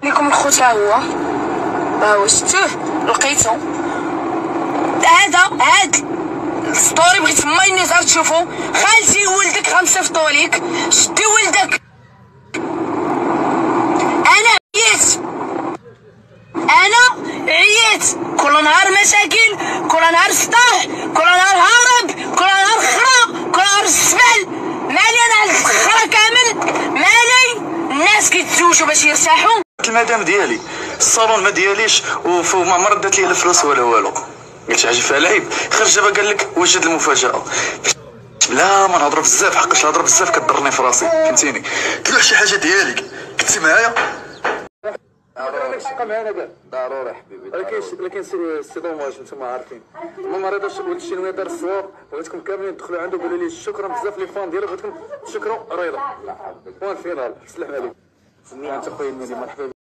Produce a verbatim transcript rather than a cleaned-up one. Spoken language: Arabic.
لكم الخوت ها هو، ها هو شفتوه لقيتو. هذا هاد السطوري بغيت ما النزار تشوفو. خالتي ولدك غنصيفطو ليك، شدي ولدك. انا عييت، انا عييت. كل نهار مشاكل، كل نهار سطاح، كل نهار هارب، كل نهار خرا، كل نهار الزبل. مالي انا هاد الخرا كامل، مالي. الناس كيتزوجوا باش يرتاحوا. المدام ديالي الصالون ما دياليش وما مردت لي الفلوس ولا والو. قلت عجب فيها العيب. خرج دابا قال لك وجد المفاجاه. لا ما نهضر بزاف، حقاش نهضر بزاف كضرني في راسي، فهمتيني. قلت له شي حاجه ديالك كنتي معايا. ضروري الشقه معانا كاع ضروري حبيبي. ولكن ولكن سي دوماج نتوما عارفين ما مريضاش ولد الشنويه دار الصواب. بغيتكم كاملين تدخلوا عنده قولوا لي شكرا بزاف لي فان ديالو. بغيتكم تشكروا رضا. والفينال السلام عليكم. انت خويا مرحبا.